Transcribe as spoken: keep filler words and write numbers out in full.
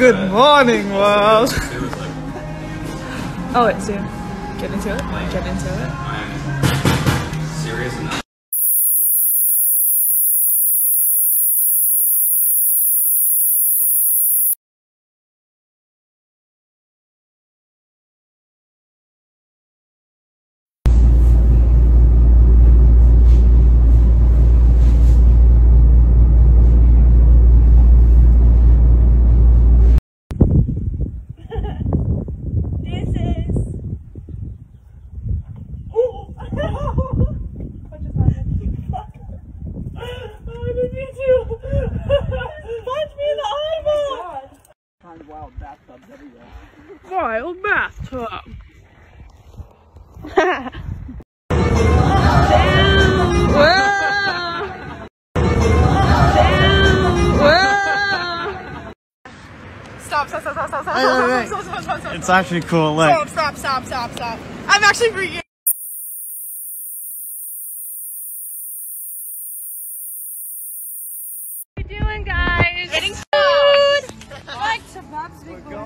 Good morning, world. Oh, wait, so get into it. Get into it. I'm serious enough. Wild bathtub everywhere. Wild bathtub. Stop, stop, stop, stop, stop, stop, stop, stop, stop, stop, stop, stop. It's actually cool. Look. Stop, stop, stop, stop, stop. I'm actually freaking. What are you doing, guys? Getting food. Like to Bob's Big Boy.